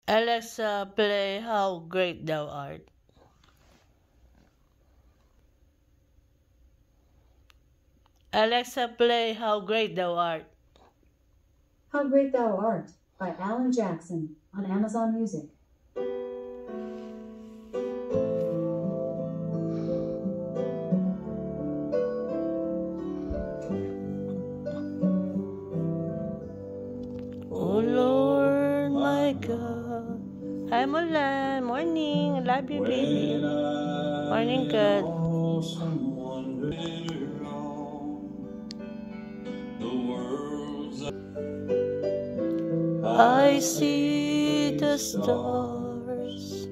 Alexa, play How Great Thou Art. Alexa, play How Great Thou Art. How Great Thou Art by Alan Jackson on Amazon Music. Oh Lord, my God. Hi, Mulan. Morning. I love you, baby. Morning, good. I see the stars.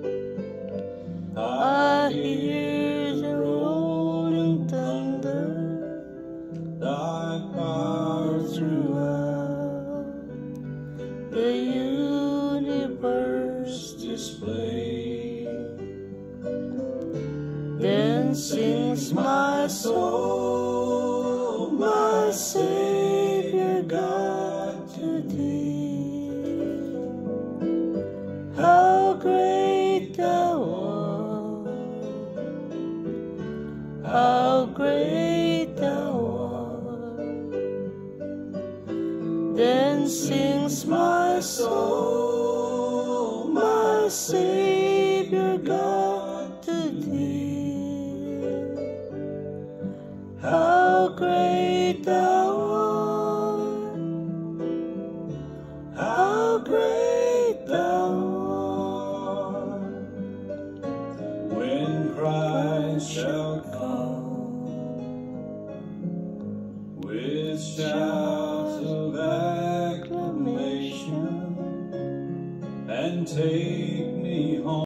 I hear the rolling thunder. Thy power throughout the universe display. Then sings my soul, my Savior God, to thee. How great thou art, how great thou art. Then sings my soul, my Savior God, to thee. How great thou art, how great thou art. When Christ shall come with shouts of acclamation and take me home.